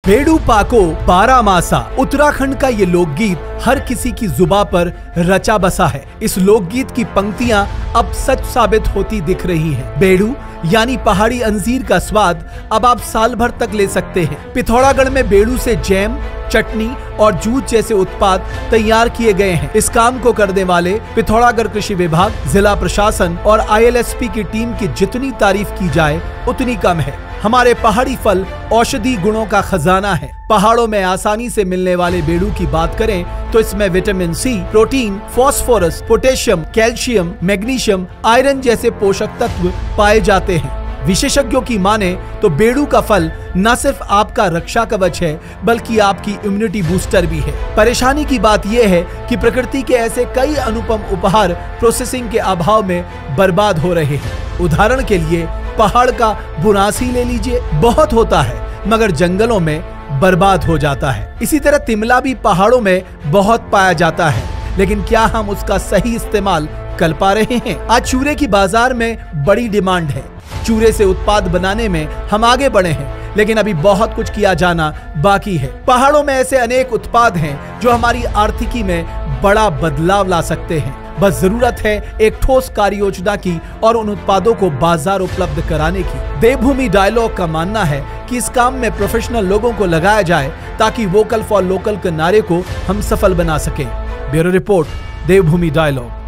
बेड़ू पाको बारामासा उत्तराखंड का ये लोकगीत हर किसी की जुबान पर रचा बसा है। इस लोकगीत की पंक्तियां अब सच साबित होती दिख रही हैं। बेड़ू यानी पहाड़ी अंजीर का स्वाद अब आप साल भर तक ले सकते हैं। पिथौरागढ़ में बेड़ू से जैम, चटनी और जूस जैसे उत्पाद तैयार किए गए हैं। इस काम को करने वाले पिथौरागढ़ कृषि विभाग, जिला प्रशासन और ILSP की टीम की जितनी तारीफ की जाए उतनी कम है। हमारे पहाड़ी फल औषधि गुणों का खजाना है। पहाड़ों में आसानी से मिलने वाले बेड़ू की बात करें तो इसमें vitamin C, protein, phosphorus, potassium, calcium, magnesium, iron जैसे पोषक तत्व पाए जाते हैं। विशेषज्ञों की माने तो बेड़ू का फल न सिर्फ आपका रक्षा कवच है बल्कि आपकी इम्यूनिटी बूस्टर भी है। परेशानी की बात यह है कि प्रकृति के ऐसे कई अनुपम उपहार प्रोसेसिंग के अभाव में बर्बाद हो रहे हैं। उदाहरण के लिए पहाड़ का बुरासी ले लीजिए, बहुत होता है मगर जंगलों में बर्बाद हो जाता है। इसी तरह तिमला भी पहाड़ों में बहुत पाया जाता है, लेकिन क्या हम उसका सही इस्तेमाल कर पा रहे हैं? आज चूरे की बाजार में बड़ी डिमांड है। चूरे से उत्पाद बनाने में हम आगे बढ़े हैं, लेकिन अभी बहुत कुछ किया जाना बाकी है। पहाड़ों में ऐसे अनेक उत्पाद हैं जो हमारी आर्थिकी में बड़ा बदलाव ला सकते हैं। बस जरूरत है एक ठोस कार्य योजना की और उन उत्पादों को बाजार उपलब्ध कराने की। देवभूमि डायलॉग का मानना है कि इस काम में प्रोफेशनल लोगों को लगाया जाए ताकि वोकल फॉर लोकल के नारे को हम सफल बना सकें। Bureau report, Devbhoomi dialogue.